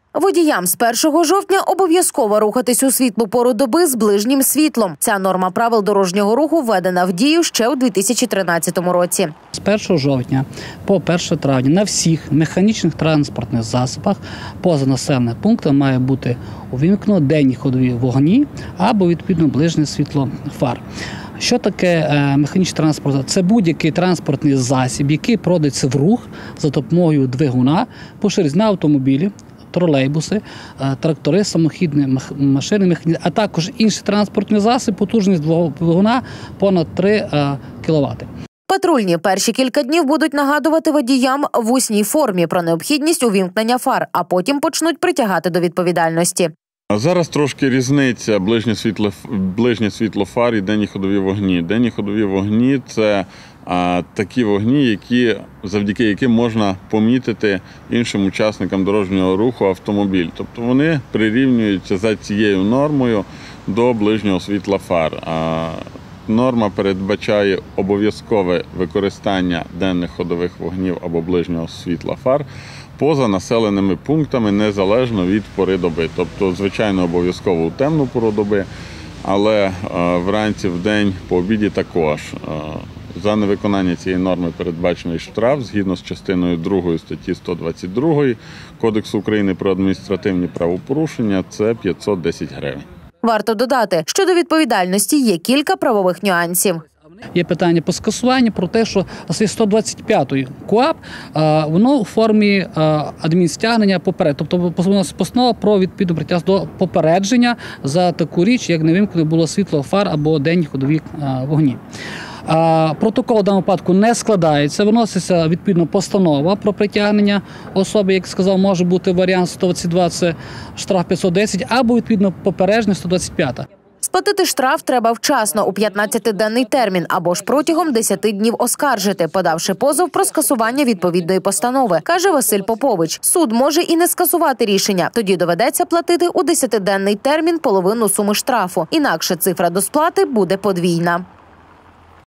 Водіям з 1 жовтня обов'язково рухатись у світлу пору доби з ближнім світлом. Ця норма правил дорожнього руху введена в дію ще у 2013 році. З 1 жовтня по 1 травня на всіх механічних транспортних засобах поза населеним пунктом має бути увімкнено денні ходові вогні або, відповідно, ближнє світло фар. Що таке механічний транспорт? Це будь-який транспортний засіб, який проводиться в рух за допомогою двигуна, поширюється на автомобілі, тролейбуси, трактори, самохідні машини, а також інші транспортні засоби, потужність двигуна понад 3 кВт. Патрульні перші кілька днів будуть нагадувати водіям в усній формі про необхідність увімкнення фар, а потім почнуть притягати до відповідальності. Зараз трошки різниця ближнє світло фар і денні ходові вогні. Денні ходові вогні – це такі вогні, завдяки яким можна помітити іншим учасникам дорожнього руху автомобіль. Тобто вони прирівнюються за цією нормою до ближнього світла фар. Норма передбачає обов'язкове використання денних ходових вогнів або ближнього світла фар поза населеними пунктами незалежно від пори доби. Тобто, звичайно, обов'язково у темну пору доби, але вранці, вдень, по обіді також. За невиконання цієї норми передбачений штраф згідно з частиною 2 статті 122 Кодексу України про адміністративні правопорушення – це 510 гривень. Варто додати, щодо відповідальності є кілька правових нюансів. Є питання по скасуванню про те, що 125-ї КУАП, воно у формі адмінстягнення поперед. Тобто постанова про відповідну притягнення до попередження за таку річ, як не вимкнено було світло фар або денні ходові вогні. Протокол в даному випадку не складається, виноситься відповідно постанова про притягнення особи, як сказав, може бути варіант 122, це штраф 510, або відповідно попередження 125. Сплатити штраф треба вчасно, у 15-денний термін, або ж протягом 10 днів оскаржити, подавши позов про скасування відповідної постанови, каже Василь Попович. Суд може і не скасувати рішення, тоді доведеться платити у 10-денний термін половину суми штрафу, інакше цифра до сплати буде подвійна.